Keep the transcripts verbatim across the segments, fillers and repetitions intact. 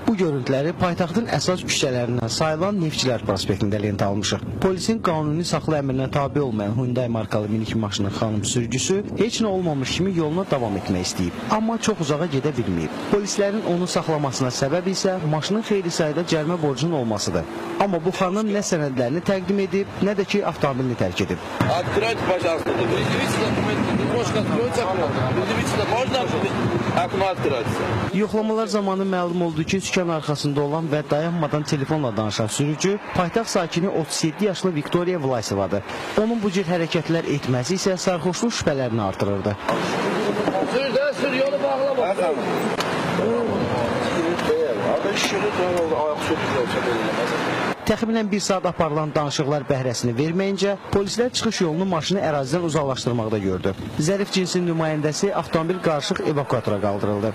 Bu görüntüləri paytaxtın əsas küçələrindən sayılan Neftçilər prospektində lentə almışıq. Polisin qanuni saxlı əmrinə tabi olmayan Hyundai markalı minik maşının xanım sürücüsü heç nə olmamış kimi yoluna davam etmək istəyib. Amma çox uzağa gedə bilməyib. Polislərin onu saxlamasına səbəb isə maşının xeyli sayda cərimə borcunun olmasıdır. Amma bu xanım nə sənədlərini təqdim edib, nə də ki, avtomobilini tərk edib. Откройте, пожалуйста. Немножко откройте окно. Можно окно открыть? Yoxlamalar zamanı məlum oldu ki, sükan arxasında olan və dayanmadan telefonla danışan sürücü paytaxt sakini otuz yeddi yaşlı Viktoriya Vlasevadır. Onun bu cür hərəkətlər etməsi isə sarxoşluq şübhələrini artırırdı. Sür də, sür, yolu bağlama. Təxminən bir saat aparılan danışıqlar bəhrəsini verməyincə, polislər çıxış yolunu maşını ərazidən uzaqlaşdırmaqda gördü. Zərif cinsin nümayəndəsi avtomobil qarışıq evakuatora qaldırıldı.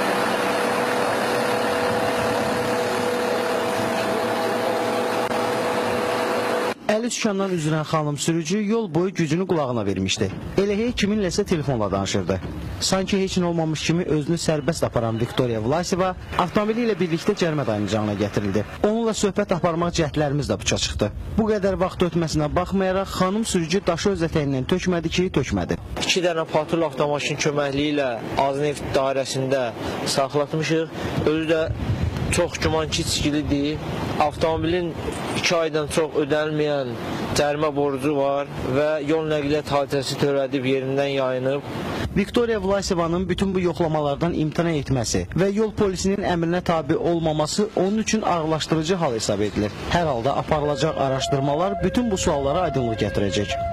Əli sükandan üzrən xanım sürücü yol boyu gücünü qulağına vermişdi. Elə hey kiminləsə telefonla danışırdı. Sanki heç nə olmamış kimi özünü sərbəst aparan Viktoriya Vlaseva avtomobili ilə birlikdə cərimə dayanacağına gətirildi. Onunla söhbət aparmaq cəhdlərimiz də puça çıxdı. Bu qədər vaxt ötməsinə baxmayaraq xanım sürücü daşı öz ətəyindən tökmədi ki, tökmədi. İki dənə patrul avtomaşın köməkliyi ilə Azneft dairəsində saxlatmışıq. Özü də çox güman ki, içkilidir. Avtomobilin iki aydan çox ödənilməyən cərimə borcu var və yol nəqliyyat hadisəsi törədib yerindən yayınıb. Viktoriya Vlasevanın bütün bu yoxlamalardan imtina etməsi və yol polisinin əmrinə tabi olmaması onun üçün ağırlaşdırıcı hal hesab edilir. Hər halda aparılacaq araşdırmalar bütün bu suallara aydınlıq gətirəcək.